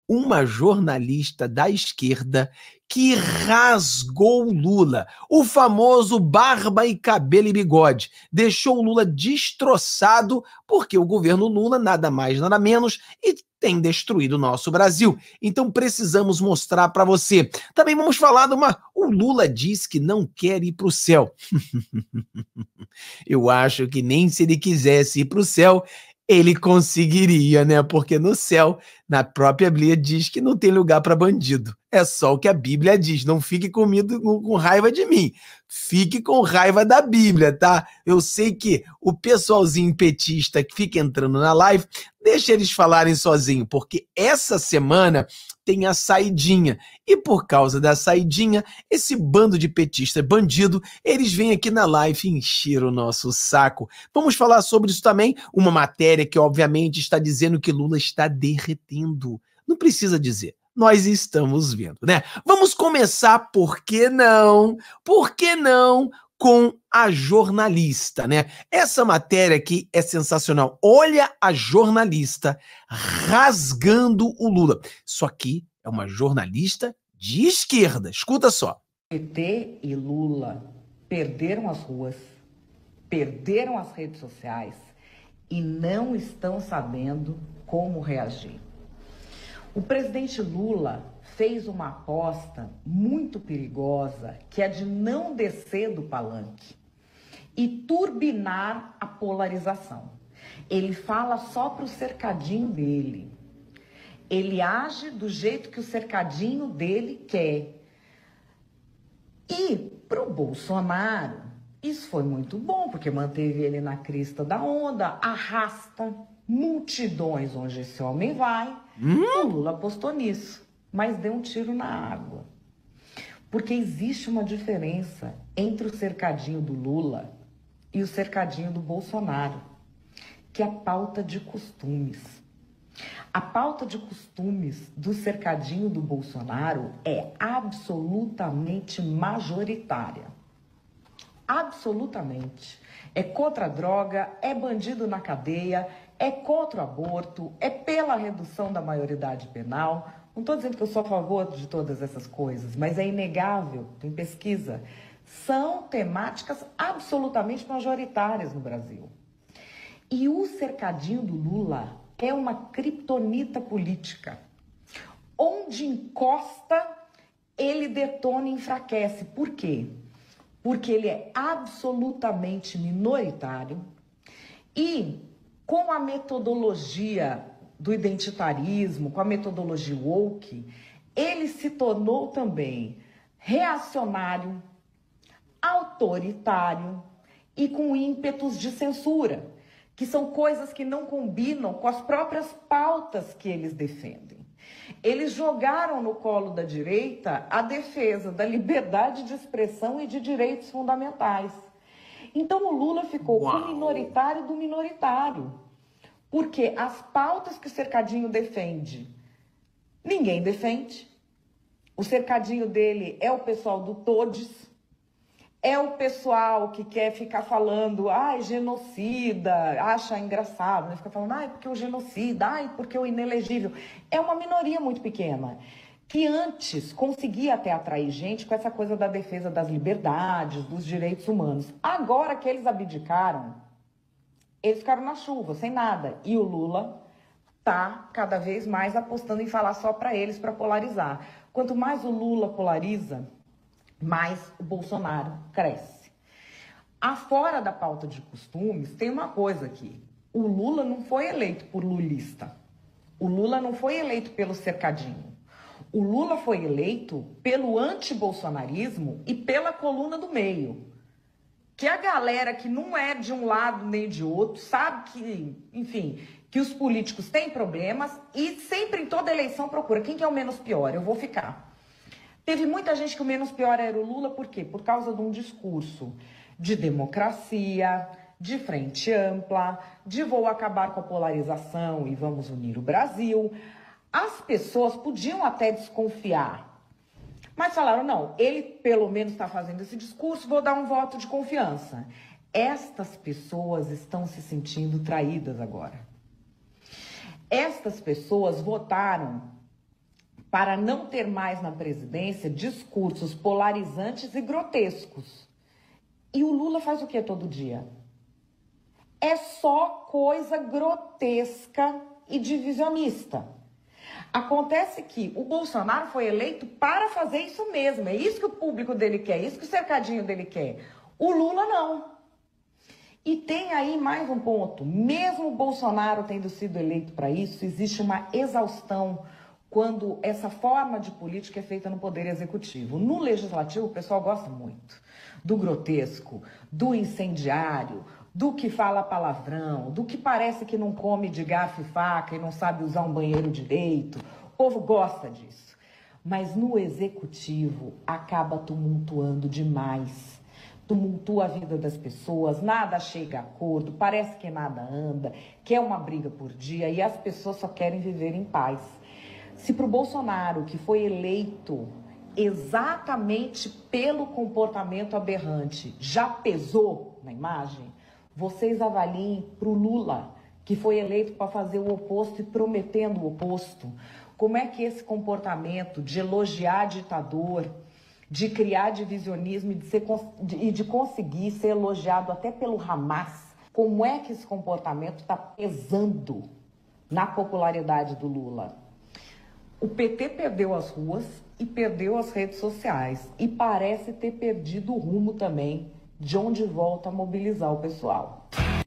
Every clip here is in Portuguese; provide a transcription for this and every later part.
uma jornalista da esquerda que rasgou o Lula, o famoso barba e cabelo e bigode, deixou o Lula destroçado porque o governo Lula, nada mais, nada menos, e tem destruído o nosso Brasil. Então precisamos mostrar para você. Também vamos falar de uma... O Lula diz que não quer ir para o céu. Eu acho que nem se ele quisesse ir para o céu, ele conseguiria, né? Porque no céu, na própria Bíblia, diz que não tem lugar para bandido. É só o que a Bíblia diz. Não fique com raiva de mim. Fique com raiva da Bíblia, tá? Eu sei que o pessoalzinho petista que fica entrando na live, deixa eles falarem sozinho, porque essa semana tem a saidinha. E por causa da saidinha, esse bando de petista bandido, eles vêm aqui na live encher o nosso saco. Vamos falar sobre isso também, uma matéria que obviamente está dizendo que Lula está derretendo. Não precisa dizer, nós estamos vendo, né? Vamos começar, por que não? Por que não? Com a jornalista, né? Essa matéria aqui é sensacional. Olha a jornalista rasgando o Lula. Isso aqui é uma jornalista de esquerda. Escuta só. PT e Lula perderam as ruas, perderam as redes sociais e não estão sabendo como reagir. O presidente Lula fez uma aposta muito perigosa, que é de não descer do palanque e turbinar a polarização. Ele fala só para o cercadinho dele. Ele age do jeito que o cercadinho dele quer. E para o Bolsonaro, isso foi muito bom, porque manteve ele na crista da onda, arrasta multidões onde esse homem vai. O Lula apostou nisso, mas deu um tiro na água. Porque existe uma diferença entre o cercadinho do Lula e o cercadinho do Bolsonaro, que é a pauta de costumes. A pauta de costumes do cercadinho do Bolsonaro é absolutamente majoritária. Absolutamente. É contra a droga, é bandido na cadeia, é contra o aborto, é pela redução da maioridade penal. Não estou dizendo que eu sou a favor de todas essas coisas, mas é inegável, tem pesquisa. São temáticas absolutamente majoritárias no Brasil. E o cercadinho do Lula é uma criptonita política. Onde encosta, ele detona e enfraquece. Por quê? Porque ele é absolutamente minoritário e com a metodologia do identitarismo, com a metodologia woke, ele se tornou também reacionário, autoritário e com ímpetos de censura, que são coisas que não combinam com as próprias pautas que eles defendem. Eles jogaram no colo da direita a defesa da liberdade de expressão e de direitos fundamentais. Então o Lula ficou com o minoritário do minoritário, porque as pautas que o cercadinho defende, ninguém defende. O cercadinho dele é o pessoal do todes, é o pessoal que quer ficar falando, ai, genocida, acha engraçado, né? Fica falando, ai, porque o genocida, ai, porque o inelegível. É uma minoria muito pequena, que antes conseguia até atrair gente com essa coisa da defesa das liberdades, dos direitos humanos. Agora que eles abdicaram, eles ficaram na chuva, sem nada. E o Lula tá cada vez mais apostando em falar só para eles, para polarizar. Quanto mais o Lula polariza, mais o Bolsonaro cresce. Afora da pauta de costumes, tem uma coisa aqui. O Lula não foi eleito por lulista. O Lula não foi eleito pelo cercadinho. O Lula foi eleito pelo antibolsonarismo e pela coluna do meio. Que a galera que não é de um lado nem de outro, sabe que, enfim, que os políticos têm problemas e sempre em toda eleição procura quem que é o menos pior, eu vou ficar. Teve muita gente que o menos pior era o Lula, por quê? Por causa de um discurso de democracia, de frente ampla, de vou acabar com a polarização e vamos unir o Brasil. As pessoas podiam até desconfiar, mas falaram, não, ele pelo menos está fazendo esse discurso, vou dar um voto de confiança. Estas pessoas estão se sentindo traídas agora. Estas pessoas votaram para não ter mais na presidência discursos polarizantes e grotescos. E o Lula faz o que todo dia? É só coisa grotesca e divisionista. Acontece que o Bolsonaro foi eleito para fazer isso mesmo. É isso que o público dele quer, é isso que o cercadinho dele quer. O Lula não. E tem aí mais um ponto. Mesmo o Bolsonaro tendo sido eleito para isso, existe uma exaustão quando essa forma de política é feita no Poder Executivo. No Legislativo, o pessoal gosta muito do grotesco, do incendiário, do que fala palavrão, do que parece que não come de garfo e faca e não sabe usar um banheiro direito. O povo gosta disso. Mas no Executivo acaba tumultuando demais. Tumultua a vida das pessoas, nada chega a acordo, parece que nada anda, quer uma briga por dia e as pessoas só querem viver em paz. Se para o Bolsonaro, que foi eleito exatamente pelo comportamento aberrante, já pesou na imagem, vocês avaliem para o Lula, que foi eleito para fazer o oposto e prometendo o oposto. Como é que esse comportamento de elogiar ditador, de criar divisionismo e de conseguir ser elogiado até pelo Hamas, como é que esse comportamento está pesando na popularidade do Lula? O PT perdeu as ruas e perdeu as redes sociais e parece ter perdido o rumo também de onde volta a mobilizar o pessoal.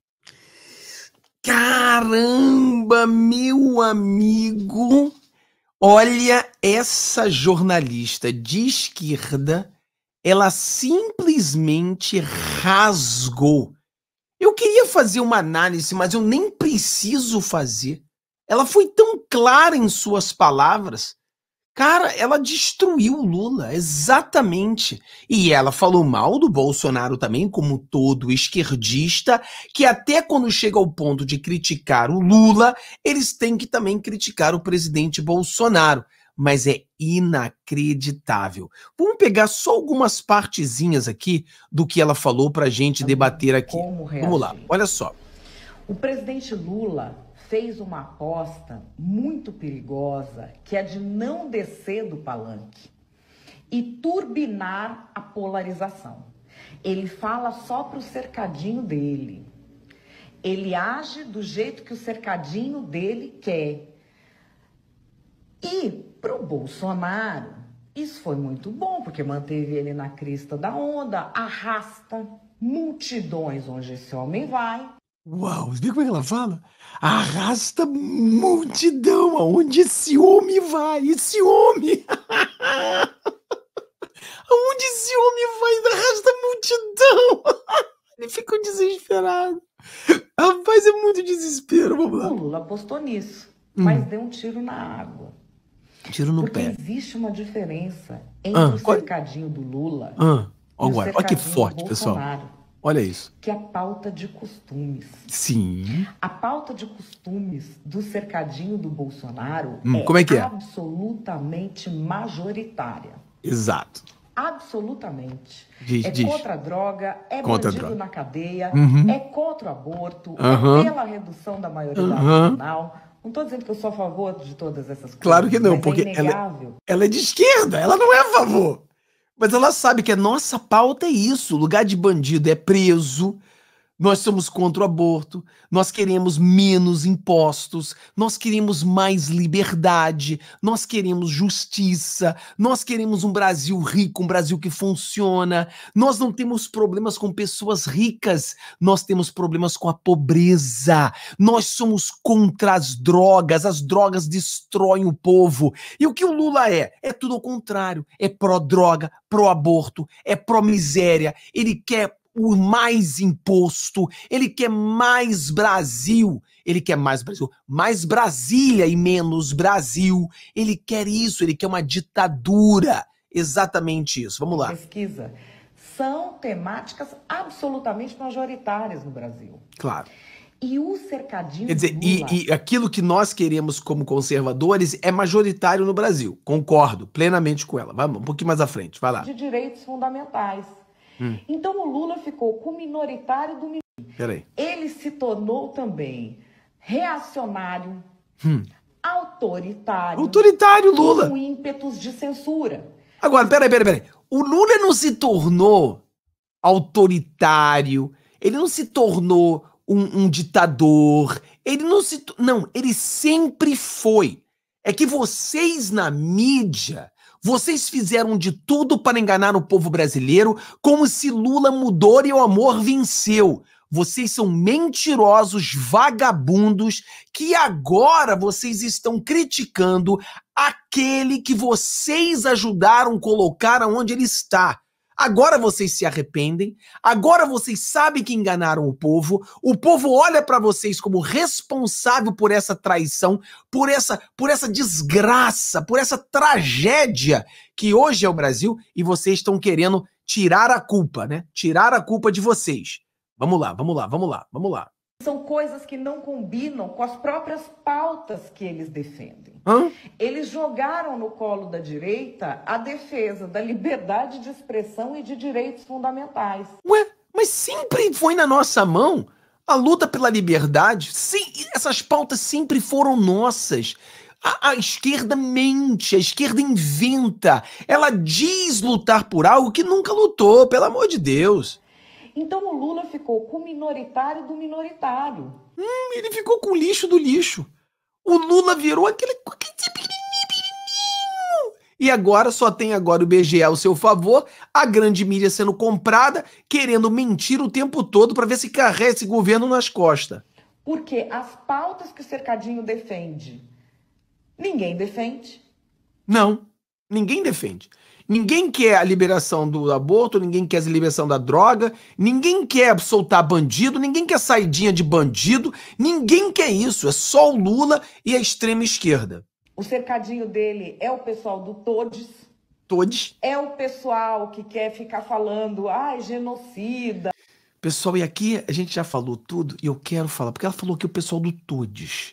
Caramba, meu amigo! Olha, essa jornalista de esquerda, ela simplesmente rasgou. Eu queria fazer uma análise, mas eu nem preciso fazer. Ela foi tão clara em suas palavras. Cara, ela destruiu o Lula, exatamente. E ela falou mal do Bolsonaro também, como todo esquerdista, que até quando chega ao ponto de criticar o Lula, eles têm que também criticar o presidente Bolsonaro. Mas é inacreditável. Vamos pegar só algumas partezinhas aqui do que ela falou pra gente debater aqui. Vamos lá, olha só. O presidente Lula fez uma aposta muito perigosa, que é de não descer do palanque e turbinar a polarização. Ele fala só para o cercadinho dele. Ele age do jeito que o cercadinho dele quer. E para o Bolsonaro, isso foi muito bom, porque manteve ele na crista da onda, arrasta multidões onde esse homem vai. Uau, você viu como é que ela fala? Arrasta multidão aonde esse homem vai, esse homem. Aonde esse homem vai, arrasta multidão. Ele ficou desesperado. Rapaz, é muito desespero, vamos lá. O Lula apostou nisso, mas deu um tiro na água. Tiro no pé. Porque existe uma diferença entre o cercadinho do Lula e o cercadinho olha que forte, do Bolsonaro. Pessoal. Olha isso. Que é a pauta de costumes. Sim. A pauta de costumes do cercadinho do Bolsonaro como é que é? Absolutamente majoritária. Exato. Absolutamente. Diz. Contra a droga, é contra bandido droga. Na cadeia, é contra o aborto, é pela redução da maioridade nacional. Não estou dizendo que eu sou a favor de todas essas coisas. Claro que não, porque ela é de esquerda, ela não é a favor. Mas ela sabe que a nossa pauta é isso. O lugar de bandido é preso. Nós somos contra o aborto, nós queremos menos impostos, nós queremos mais liberdade, nós queremos justiça, nós queremos um Brasil rico, um Brasil que funciona. Nós não temos problemas com pessoas ricas, nós temos problemas com a pobreza. Nós somos contra as drogas destroem o povo. E o que o Lula é? É tudo ao contrário, é pró-droga, pró-aborto, é pró-miséria, ele quer o mais imposto, ele quer mais Brasil, mais Brasília e menos Brasil, ele quer isso, ele quer uma ditadura, exatamente isso, vamos lá. Pesquisa, são temáticas absolutamente majoritárias no Brasil. Claro. E o cercadinho Quer dizer, Lula... e aquilo que nós queremos como conservadores é majoritário no Brasil, concordo plenamente com ela, vamos um pouquinho mais à frente, vai lá. De direitos fundamentais. Então o Lula ficou com o minoritário do minoritário. Peraí. Ele se tornou também reacionário, autoritário. Autoritário, Lula. Com ímpetos de censura. Agora, peraí. O Lula não se tornou autoritário, ele não se tornou um ditador, ele não se... Não, ele sempre foi. É que vocês na mídia, vocês fizeram de tudo para enganar o povo brasileiro, como se Lula mudou e o amor venceu. Vocês são mentirosos, vagabundos, que agora vocês estão criticando aquele que vocês ajudaram a colocar onde ele está. Agora vocês se arrependem, agora vocês sabem que enganaram o povo olha para vocês como responsável por essa traição, por essa desgraça, por essa tragédia que hoje é o Brasil, e vocês estão querendo tirar a culpa, né? Tirar a culpa de vocês. Vamos lá. São coisas que não combinam com as próprias pautas que eles defendem. Eles jogaram no colo da direita a defesa da liberdade de expressão e de direitos fundamentais. Ué, mas sempre foi na nossa mão a luta pela liberdade. Sim, essas pautas sempre foram nossas. A esquerda mente, a esquerda inventa. Ela diz lutar por algo que nunca lutou, pelo amor de Deus. Então o Lula ficou com o minoritário do minoritário. Ele ficou com o lixo do lixo. O Lula virou aquele pequenininho. E agora só tem agora o IBGE ao seu favor, a grande mídia sendo comprada, querendo mentir o tempo todo para ver se carrega esse governo nas costas. Porque as pautas que o Cercadinho defende, ninguém defende. Não, ninguém defende. Ninguém quer a liberação do aborto, ninguém quer a liberação da droga, ninguém quer soltar bandido, ninguém quer saidinha de bandido, ninguém quer isso, é só o Lula e a extrema esquerda. O cercadinho dele é o pessoal do Todes. Todes. É o pessoal que quer ficar falando, genocida. Pessoal, e aqui a gente já falou tudo e eu quero falar, porque ela falou que o pessoal do Todes.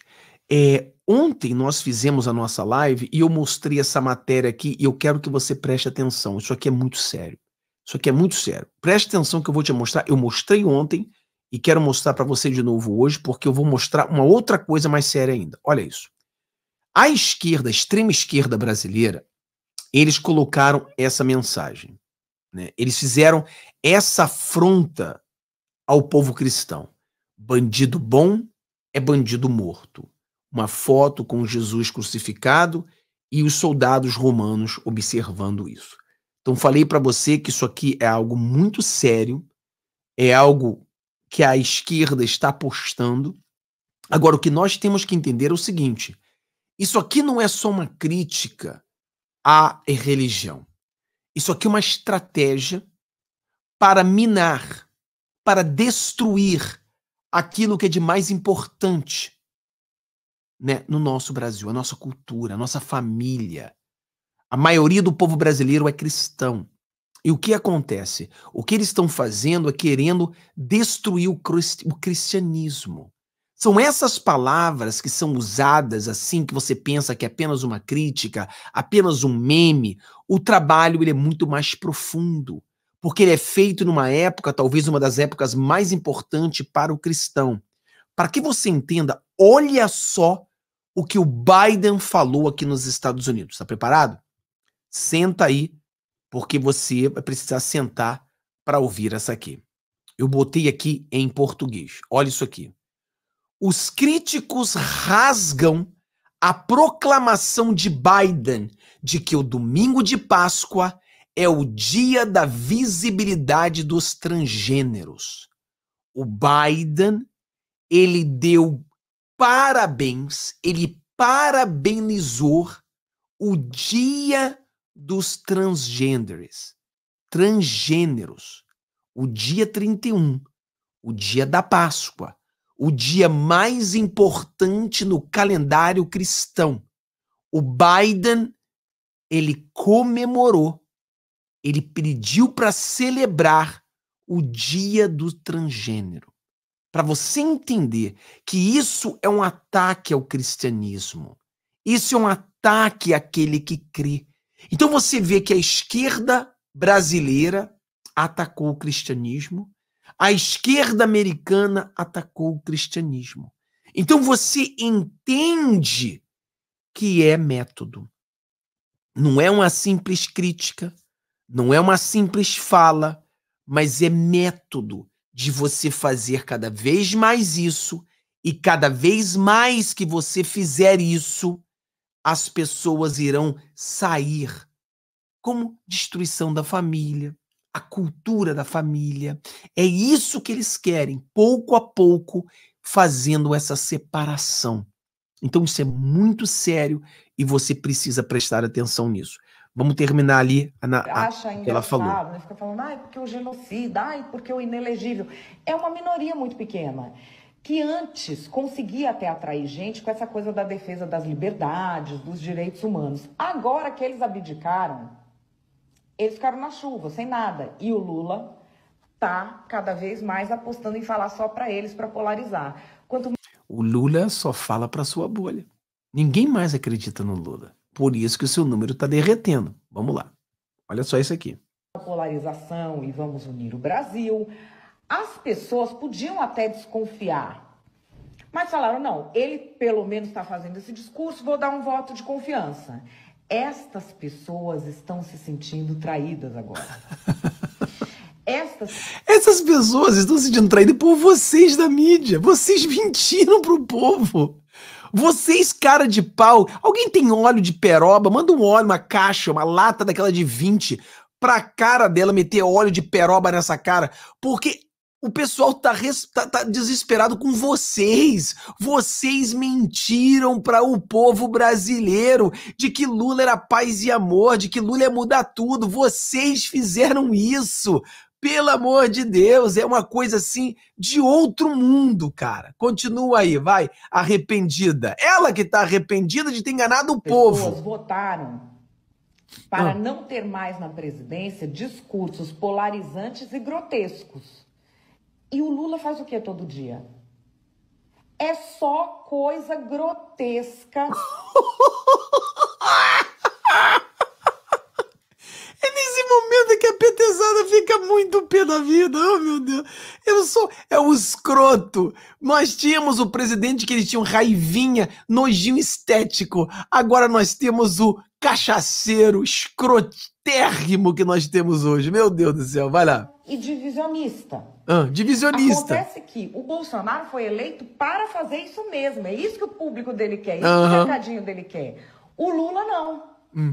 Ontem nós fizemos a nossa live e eu mostrei essa matéria aqui e eu quero que você preste atenção. Isso aqui é muito sério. Isso aqui é muito sério. Preste atenção que eu vou te mostrar. Eu mostrei ontem e quero mostrar para você de novo hoje, porque eu vou mostrar uma outra coisa mais séria ainda. Olha isso. A esquerda, a extrema esquerda brasileira, eles colocaram essa mensagem, né? Eles fizeram essa afronta ao povo cristão. Bandido bom é bandido morto. Uma foto com Jesus crucificado e os soldados romanos observando isso. Então falei para você que isso aqui é algo muito sério, é algo que a esquerda está apostando. Agora, o que nós temos que entender é o seguinte, isso aqui não é só uma crítica à religião. Isso aqui é uma estratégia para minar, para destruir aquilo que é de mais importante, né, no nosso Brasil, a nossa cultura, a nossa família. A maioria do povo brasileiro é cristão. E o que acontece? O que eles estão fazendo é querendo destruir o cristianismo. São essas palavras que são usadas assim, que você pensa que é apenas uma crítica, apenas um meme. O trabalho ele é muito mais profundo, porque ele é feito numa época, talvez uma das épocas mais importantes para o cristão. Para que você entenda, olha só o que o Biden falou aqui nos Estados Unidos. Está preparado? Senta aí, porque você vai precisar sentar para ouvir essa aqui. Eu botei aqui em português. Olha isso aqui. Os críticos rasgam a proclamação de Biden de que o domingo de Páscoa é o dia da visibilidade dos transgêneros. O Biden, ele deu parabéns, ele parabenizou o dia dos transgêneros, o dia 31, o dia da Páscoa, o dia mais importante no calendário cristão. O Biden, ele comemorou, ele pediu para celebrar o dia do transgênero. Para você entender que isso é um ataque ao cristianismo. Isso é um ataque àquele que crê. Então você vê que a esquerda brasileira atacou o cristianismo, a esquerda americana atacou o cristianismo. Então você entende que é método. Não é uma simples crítica, não é uma simples fala, mas é método de você fazer cada vez mais isso, e cada vez mais que você fizer isso, as pessoas irão sair, como destruição da família, a cultura da família. É isso que eles querem, pouco a pouco, fazendo essa separação. Então isso é muito sério e você precisa prestar atenção nisso. Vamos terminar ali Acha o que ela falou. engraçado, né? Fica falando, ai, porque o genocida, ai, porque o inelegível. É uma minoria muito pequena, que antes conseguia até atrair gente com essa coisa da defesa das liberdades, dos direitos humanos. Agora que eles abdicaram, eles ficaram na chuva, sem nada. E o Lula tá cada vez mais apostando em falar só para eles, para polarizar. O Lula só fala para sua bolha. Ninguém mais acredita no Lula. Por isso que o seu número está derretendo. Vamos lá. Olha só isso aqui. Polarização e vamos unir o Brasil. As pessoas podiam até desconfiar, mas falaram, não, ele pelo menos está fazendo esse discurso, vou dar um voto de confiança. Estas pessoas estão se sentindo traídas agora. Essas pessoas estão se sentindo traídas por vocês da mídia. Vocês mentiram pro povo. Vocês, cara de pau. Alguém tem óleo de peroba? Manda um óleo, uma caixa, uma lata daquela de 20 pra cara dela, meter óleo de peroba nessa cara. Porque o pessoal tá desesperado com vocês. Vocês mentiram para o povo brasileiro de que Lula era paz e amor, de que Lula ia mudar tudo. Vocês fizeram isso. Pelo amor de Deus, é uma coisa assim de outro mundo, cara. Continua aí, vai, arrependida. Ela que tá arrependida de ter enganado o povo. As pessoas votaram para não ter mais na presidência discursos polarizantes e grotescos. E o Lula faz o que todo dia? É só coisa grotesca. É nesse momento que a petezada fica muito pé da vida. Oh, meu Deus. É o escroto. Nós tínhamos o presidente que ele tinha um raivinha, nojinho estético. Agora nós temos o cachaceiro escrotérrimo que nós temos hoje. Meu Deus do céu, vai lá. E divisionista. Divisionista. Acontece que o Bolsonaro foi eleito para fazer isso mesmo. É isso que o público dele quer, isso que o recadinho dele quer. O Lula não.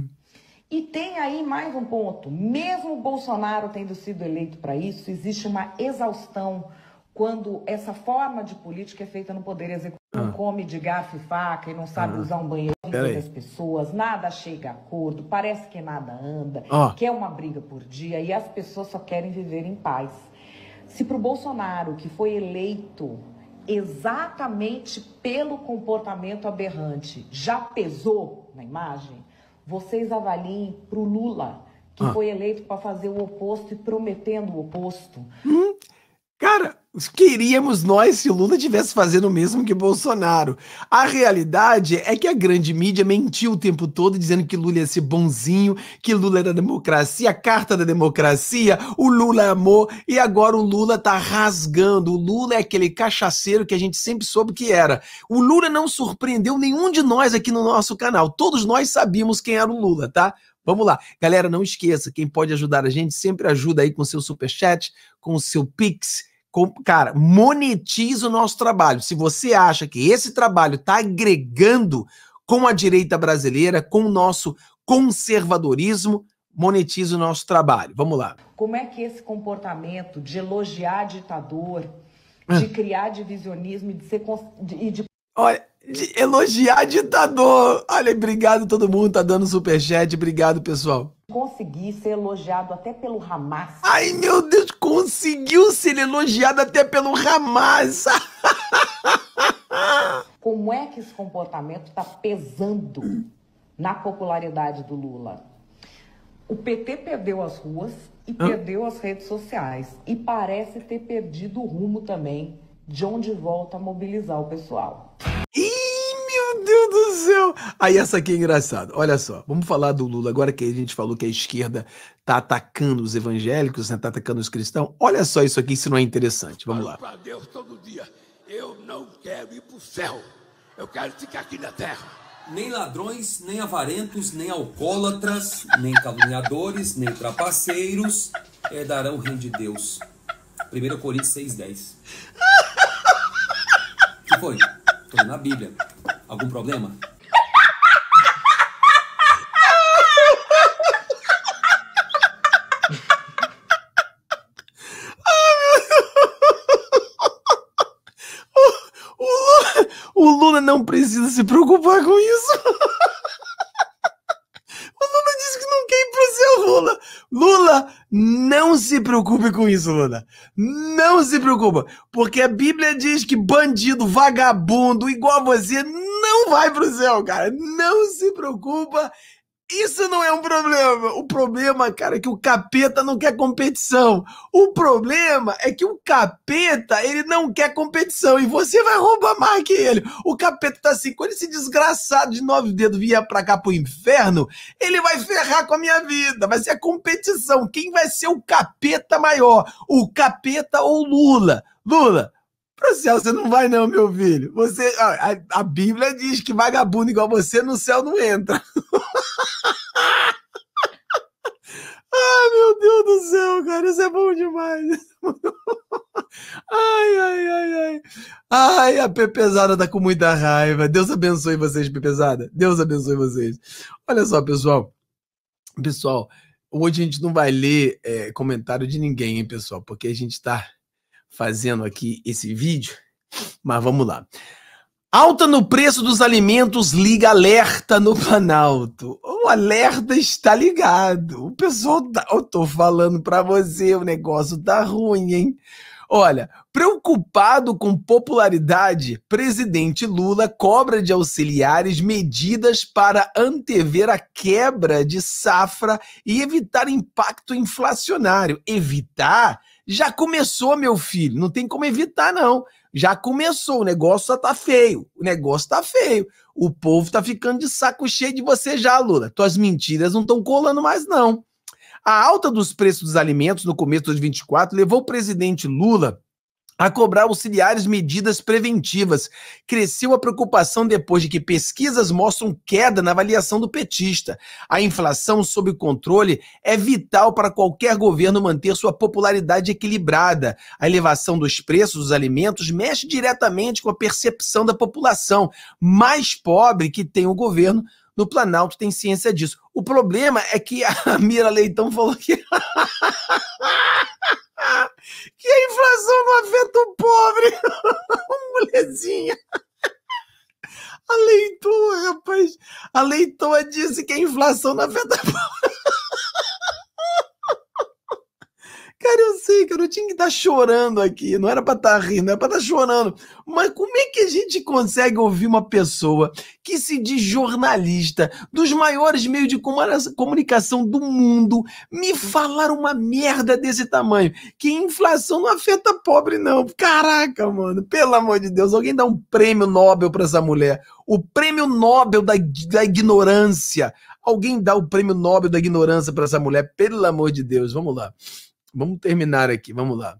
E tem aí mais um ponto. Mesmo o Bolsonaro tendo sido eleito para isso, existe uma exaustão quando essa forma de política é feita no poder executivo. Não come de garfo e faca e não sabe usar um banheiro das pessoas, nada chega a acordo, parece que nada anda, quer uma briga por dia e as pessoas só querem viver em paz. Se para o Bolsonaro, que foi eleito exatamente pelo comportamento aberrante, já pesou na imagem, vocês avaliem para o Lula, que foi eleito para fazer o oposto e prometendo o oposto. Cara, queríamos nós se o Lula estivesse fazendo o mesmo que Bolsonaro. A realidade é que a grande mídia mentiu o tempo todo, dizendo que Lula ia ser bonzinho, que Lula era democracia, a carta da democracia, o Lula amou, e agora o Lula tá rasgando. O Lula é aquele cachaceiro que a gente sempre soube que era. O Lula não surpreendeu nenhum de nós aqui no nosso canal. Todos nós sabíamos quem era o Lula, tá? Vamos lá. Galera, não esqueça, quem pode ajudar a gente, sempre ajuda aí com o seu superchat, com o seu Pix. Cara, monetiza o nosso trabalho. Se você acha que esse trabalho está agregando com a direita brasileira, com o nosso conservadorismo, monetiza o nosso trabalho. Vamos lá. Como é que esse comportamento de elogiar ditador, de criar divisionismo e de Olha, de elogiar ditador. Olha, obrigado todo mundo, tá dando superchat. Obrigado, pessoal. Conseguir ser elogiado até pelo Hamas. Ai, meu Deus, conseguiu ser elogiado até pelo Hamas. Como é que esse comportamento está pesando na popularidade do Lula? O PT perdeu as ruas e perdeu as redes sociais. E parece ter perdido o rumo também de onde volta a mobilizar o pessoal. Meu Deus do céu! Aí essa aqui é engraçada. Olha só, vamos falar do Lula. Agora que a gente falou que a esquerda tá atacando os evangélicos, né, tá atacando os cristãos. Olha só isso aqui, se não é interessante. Vamos lá. Para Deus todo dia. Eu não quero ir pro céu. Eu quero ficar aqui na terra. Nem ladrões, nem avarentos, nem alcoólatras, nem caluniadores, nem trapaceiros herdarão o reino de Deus. 1 Coríntios 6,10. O que foi? Estou na Bíblia. Algum problema? O Lula não precisa se preocupar com isso. O Lula disse que não quer ir pro céu, Lula. Lula, não se preocupe com isso, Lula. Não se preocupa. Porque a Bíblia diz que bandido, vagabundo, igual a você, não vai pro céu, cara. Não se preocupa. Isso não é um problema. O problema, cara, é que o capeta não quer competição. O problema é que o capeta, ele não quer competição. E você vai roubar mais que ele. O capeta tá assim, quando esse desgraçado de 9 dedos vier pra cá pro inferno, ele vai ferrar com a minha vida. Vai ser a competição. Quem vai ser o capeta maior? O capeta ou o Lula? Lula, pro céu você não vai não, meu filho. Você, a Bíblia diz que vagabundo igual você no céu não entra. Ai, meu Deus do céu, cara, isso é bom demais. Ai, ai, ai, ai. Ai, a Pepesada tá com muita raiva. Deus abençoe vocês, Pepesada. Deus abençoe vocês. Olha só, pessoal. Pessoal, hoje a gente não vai ler comentário de ninguém, hein, pessoal? Porque a gente tá fazendo aqui esse vídeo. Mas vamos lá. Alta no preço dos alimentos liga alerta no Planalto. O alerta está ligado. O pessoal eu tô falando para você, o negócio tá ruim, hein? Olha, preocupado com popularidade, presidente Lula cobra de auxiliares medidas para antever a quebra de safra e evitar impacto inflacionário. Evitar? Já começou, meu filho. Não tem como evitar, não. Já começou, o negócio tá feio, o negócio tá feio. O povo tá ficando de saco cheio de você já, Lula. Tuas mentiras não estão colando mais, não. A alta dos preços dos alimentos no começo de 2024 levou o presidente Lula a cobrar auxiliares medidas preventivas. Cresceu a preocupação depois de que pesquisas mostram queda na avaliação do petista. A inflação sob controle é vital para qualquer governo manter sua popularidade equilibrada. A elevação dos preços dos alimentos mexe diretamente com a percepção da população mais pobre que tem o governo. No Planalto tem ciência disso. O problema é que a Mira Leitão falou que que a inflação não afeta o pobre. Mulherzinha. A Leitoa, rapaz. A Leitoa disse que a inflação não afeta o pobre. Cara, eu sei que eu não tinha que estar chorando aqui, não era para estar rindo, não era para estar chorando. Mas como é que a gente consegue ouvir uma pessoa que se diz jornalista, dos maiores meios de comunicação do mundo, me falar uma merda desse tamanho? Que inflação não afeta pobre, não. Caraca, mano, pelo amor de Deus, alguém dá um prêmio Nobel para essa mulher. O prêmio Nobel da ignorância. Alguém dá o prêmio Nobel da ignorância para essa mulher, pelo amor de Deus. Vamos lá. Vamos terminar aqui, vamos lá.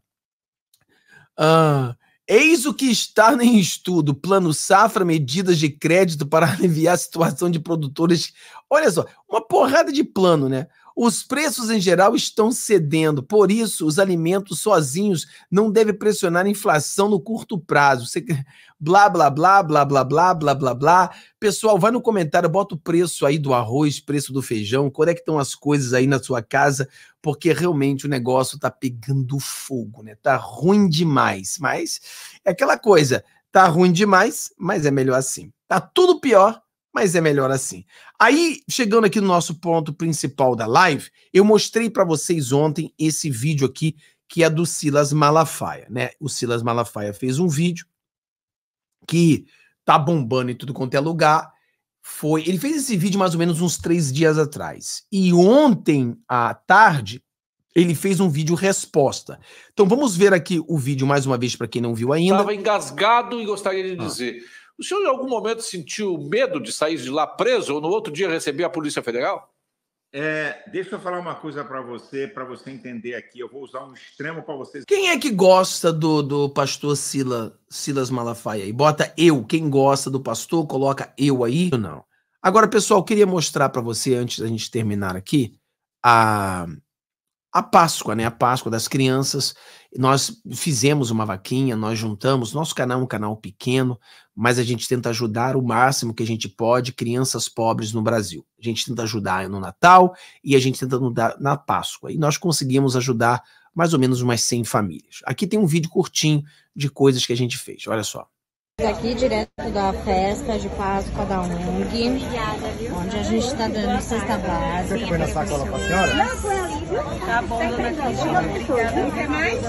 Eis o que está em estudo. Plano Safra, medidas de crédito para aliviar a situação de produtores. Olha só, uma porrada de plano, né? Os preços em geral estão cedendo, por isso os alimentos sozinhos não devem pressionar a inflação no curto prazo. Você... Blá, blá, blá, blá, blá, blá, blá, blá, blá. Pessoal, vai no comentário, bota o preço aí do arroz, preço do feijão, como é que estão as coisas aí na sua casa, porque realmente o negócio tá pegando fogo, né? Tá ruim demais, mas é aquela coisa, tá ruim demais, mas é melhor assim. Tá tudo pior, mas é melhor assim. Aí, chegando aqui no nosso ponto principal da live, eu mostrei para vocês ontem esse vídeo aqui, que é do Silas Malafaia, né? O Silas Malafaia fez um vídeo que tá bombando em tudo quanto é lugar. Ele fez esse vídeo mais ou menos uns 3 dias atrás. E ontem à tarde, ele fez um vídeo resposta. Então vamos ver aqui o vídeo mais uma vez para quem não viu ainda. Estava engasgado e gostaria de dizer... O senhor em algum momento sentiu medo de sair de lá preso ou no outro dia receber a Polícia Federal? Deixa eu falar uma coisa para você entender aqui. Eu vou usar um extremo para vocês. Quem é que gosta do pastor Silas Malafaia aí? Bota eu. Quem gosta do pastor, coloca eu aí. Não. Agora, pessoal, queria mostrar para você, antes da gente terminar aqui, a Páscoa, né? A Páscoa das crianças. Nós fizemos uma vaquinha, nós juntamos. Nosso canal é um canal pequeno, mas a gente tenta ajudar o máximo que a gente pode crianças pobres no Brasil. A gente tenta ajudar no Natal e a gente tenta ajudar na Páscoa. E nós conseguimos ajudar mais ou menos umas 100 famílias. Aqui tem um vídeo curtinho de coisas que a gente fez. Olha só. Aqui direto da festa de Páscoa da ONG, onde a gente está dando cesta básica. Você foi na sacola para a senhora? Não, foi ali, viu? Tá bom, dona Cristina, obrigada. Quer mais?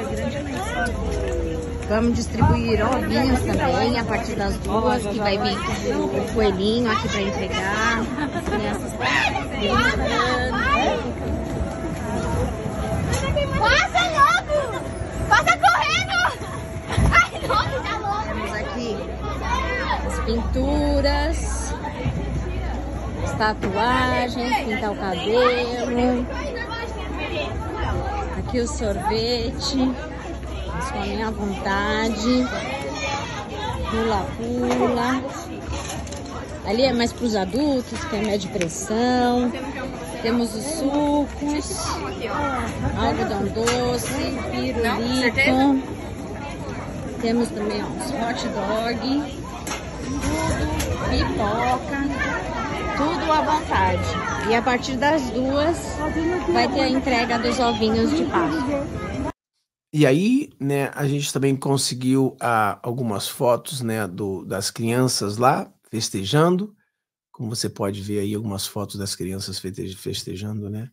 Vamos distribuir ovinhos também, a partir das 2, que vai vir o coelhinho aqui para entregar. As crianças Passa logo! Passa correndo! Ai, logo, tá logo! Temos aqui as pinturas, as tatuagens, pintar o cabelo. Aqui o sorvete, eles comem à vontade. Pula-pula. Ali é mais para os adultos, que é média pressão. Temos os sucos, algodão doce, pirulito. Temos também uns hot dog, tudo, pipoca, tudo à vontade. E a partir das 2 vai ter a entrega dos ovinhos de Páscoa. E aí, né, a gente também conseguiu algumas fotos, né, das crianças lá festejando. Como você pode ver aí, algumas fotos das crianças festejando, né?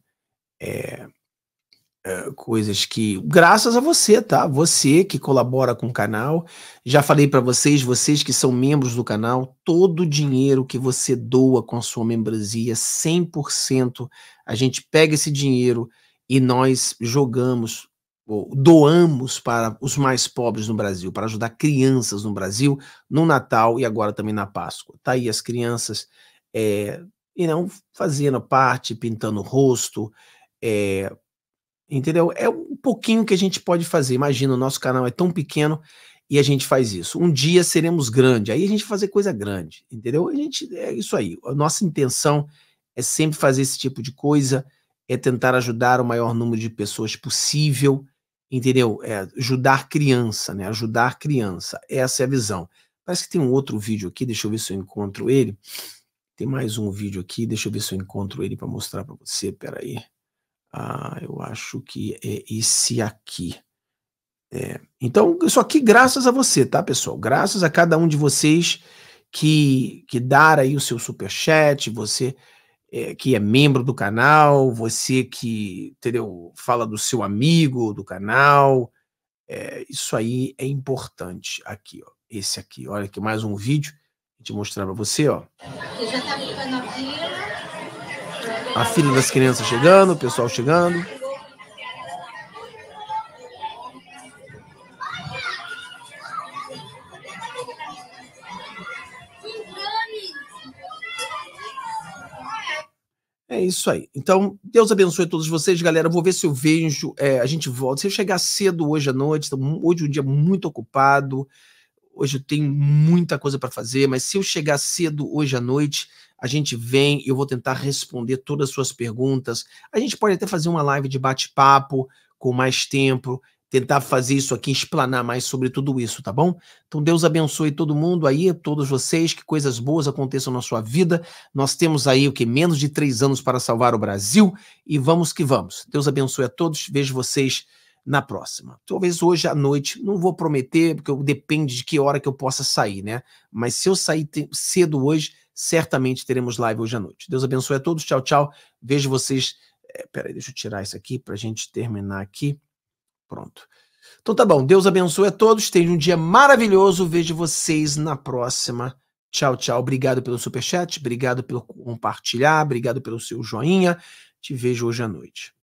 Coisas que, graças a você, tá? Você que colabora com o canal. Já falei para vocês que são membros do canal, todo o dinheiro que você doa com a sua membresia, 100%, a gente pega esse dinheiro e nós jogamos, ou doamos para os mais pobres no Brasil, para ajudar crianças no Brasil, no Natal e agora também na Páscoa. Tá aí as crianças, e não fazendo parte, pintando o rosto, entendeu? É um pouquinho que a gente pode fazer. Imagina, o nosso canal é tão pequeno e a gente faz isso. Um dia seremos grande, aí a gente vai fazer coisa grande, entendeu? É isso aí. A nossa intenção é sempre fazer esse tipo de coisa, é tentar ajudar o maior número de pessoas possível, entendeu? É ajudar criança, né? Ajudar criança. Essa é a visão. Parece que tem um outro vídeo aqui, deixa eu ver se eu encontro ele. Tem mais um vídeo aqui, deixa eu ver se eu encontro ele para mostrar para você, peraí. Eu acho que é esse aqui. Então, isso aqui graças a você, tá, pessoal? Graças a cada um de vocês que dar aí o seu superchat, você que é membro do canal, você que, entendeu, fala do seu amigo do canal. Isso aí é importante. Aqui, ó. Esse aqui, olha aqui, mais um vídeo. Vou te mostrar para você, ó. Você já tá ficando a fila. A fila das crianças chegando, o pessoal chegando. É isso aí. Então, Deus abençoe todos vocês, galera. Vou ver se eu vejo, a gente volta. Se eu chegar cedo hoje à noite, hoje é um dia muito ocupado. Hoje eu tenho muita coisa para fazer, mas se eu chegar cedo hoje à noite, a gente vem e eu vou tentar responder todas as suas perguntas. A gente pode até fazer uma live de bate-papo com mais tempo, tentar fazer isso aqui, explanar mais sobre tudo isso, tá bom? Então Deus abençoe todo mundo aí, todos vocês, que coisas boas aconteçam na sua vida. Nós temos aí menos de 3 anos para salvar o Brasil e vamos que vamos. Deus abençoe a todos, vejo vocês na próxima. Talvez hoje à noite, não vou prometer, porque depende de que hora que eu possa sair, né? Mas se eu sair cedo hoje, certamente teremos live hoje à noite. Deus abençoe a todos, tchau, tchau. Vejo vocês... Peraí, deixa eu tirar isso aqui para a gente terminar aqui. Pronto. Então tá bom, Deus abençoe a todos, tenham um dia maravilhoso, vejo vocês na próxima. Tchau, tchau. Obrigado pelo superchat, obrigado pelo compartilhar, obrigado pelo seu joinha. Te vejo hoje à noite.